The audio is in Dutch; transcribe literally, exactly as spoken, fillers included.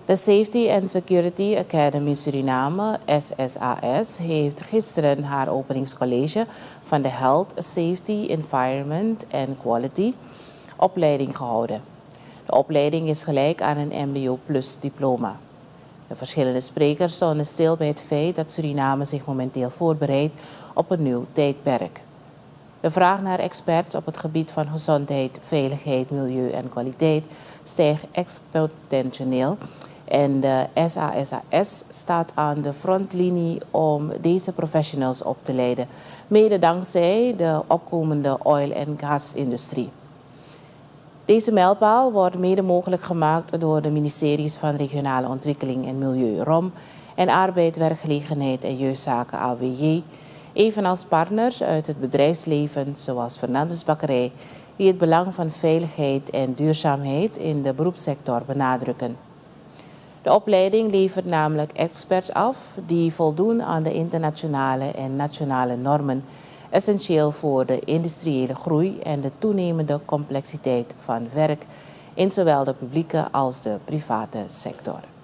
De Safety and Security Academy Suriname, S S A S, heeft gisteren haar openingscollege van de Health, Safety, Environment and Quality opleiding gehouden. De opleiding is gelijk aan een M B O plus diploma. De verschillende sprekers stonden stil bij het feit dat Suriname zich momenteel voorbereidt op een nieuw tijdperk. De vraag naar experts op het gebied van gezondheid, veiligheid, milieu en kwaliteit stijgt exponentieel. En de S A S A S staat aan de frontlinie om deze professionals op te leiden, mede dankzij de opkomende oil- en gasindustrie. Deze mijlpaal wordt mede mogelijk gemaakt door de ministeries van Regionale Ontwikkeling en Milieu R O M en Arbeid, Werkgelegenheid en Jeugdzaken A W J, evenals partners uit het bedrijfsleven zoals Fernandes Bakkerij, die het belang van veiligheid en duurzaamheid in de beroepssector benadrukken. De opleiding levert namelijk experts af die voldoen aan de internationale en nationale normen, essentieel voor de industriële groei en de toenemende complexiteit van werk in zowel de publieke als de private sector.